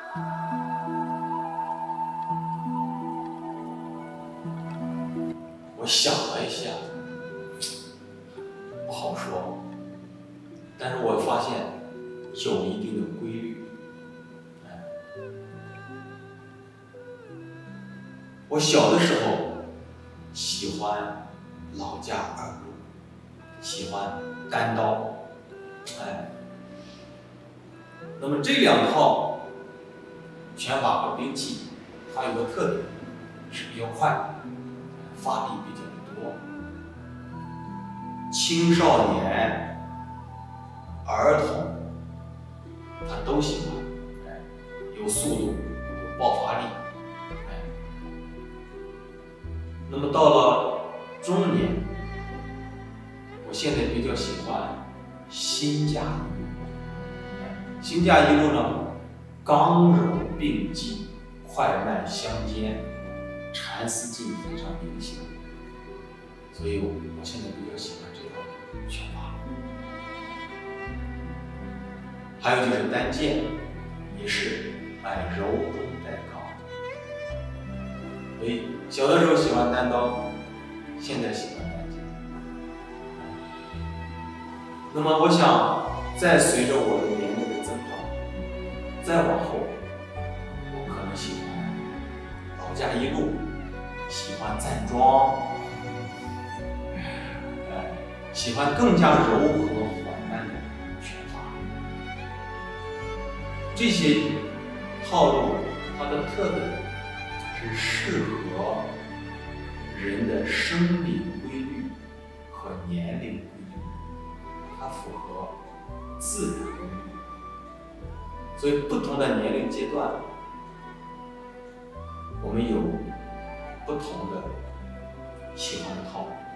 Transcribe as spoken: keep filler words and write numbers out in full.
我想了一下，不好说，但是我发现有一定的规律。哎，我小的时候喜欢老家二路，喜欢单刀，哎，那么这两套拳法和兵器，它有个特点是比较快，发力比较多。青少年、儿童，他都喜欢，哎，有速度，有爆发力，哎。那么到了中年，我现在比较喜欢新架一路，哎，新架一路呢，刚柔并济，快慢相间，缠丝劲非常明显，所以我我现在比较喜欢这套拳法。还有就是单剑，也是哎柔中带刚。所以小的时候喜欢单刀，现在喜欢单剑。那么我想，再随着我的年龄的增长，再往后，我可能喜欢老家一路，喜欢站桩，哎，喜欢更加柔和缓慢的拳法。这些套路它的特点是适合人的生理规律和年龄规律，它符合自然规律。所以不同的年龄阶段，我们有不同的喜欢的套路。